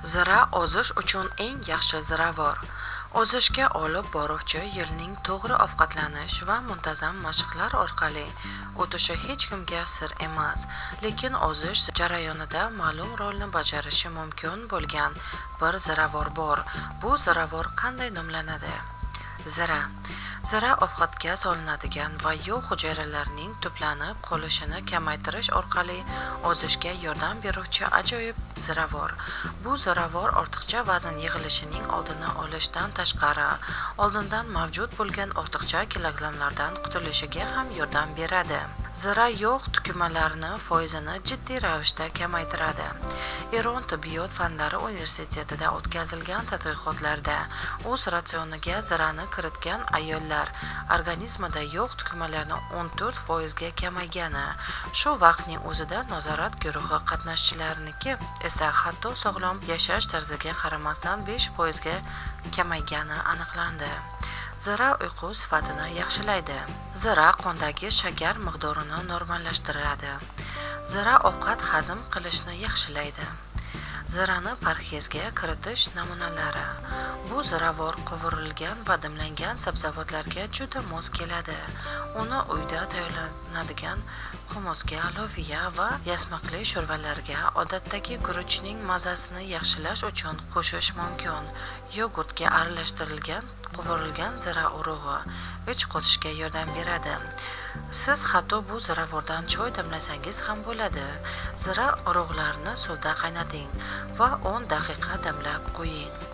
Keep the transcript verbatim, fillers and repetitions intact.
Zira ozish uchun eng yaxshi ziravor. Ozishga olib boruvchi yilning to'g'ri ovqatlanish va muntazam mashqlar orqali o'tishi hech kimga sir emas, lekin ozish jarayonida ma'lum rolni bajarishi mumkin bo'lgan bir ziravor bor. Bu ziravor qanday nomlanadi? Zira. Zira ovqatga solinadigan va yog' hujayralarning to'planib qolishini kamaytirish orqali ozishga yordam beruvchi ajoyib ziravor. Bu ziravor ortiqcha vazn yig'ilishining oldini olishdan tashqari, oldindan mavjud bo'lgan ortiqcha kilogrammlardan qutulishiga ham yordam beradi. Zira yog' tukumalarini foizini jiddiy ravishda kamaytiradi. Eron tibbiyot fanlari universitetida o'tkazilgan tadqiqotlarda o'z ratsioniga zirani kiritgan ayollar organizmida yog' tukumalarini o'n to'rt foizga kamaygani, shu vaqtning o'zida nazorat guruhi qatnashchilariniki esa hatto sog'lom yashash tarziga qaramasdan besh foizga kamaygani aniqlandi. Zira uyqu sifatini yaxshilaydi. Zira qondagi shakar miqdorini normallashtiradi. Zira ovqat hazm qilishni yaxshilaydi. Zirani parhezga kiritish namunalari. Bu ziravor qovurilgan va dimlangan sabzavotlarga juda mos keladi. Uni uyda tayyorlanadigan humusga, loviya va yasmiqli sho'rvalarga, odatdagi guruchning mazasini yaxshilash uchun qo'shish mumkin. Yogurtga aralashtirilgan qovurilgan zira urug'i ich qotishga yordam beradi. Siz hatto bu ziravordan choy damlasangiz ham bo'ladi. Zira urug'larini suvda qaynating va o'n daqiqa damlab qo'ying.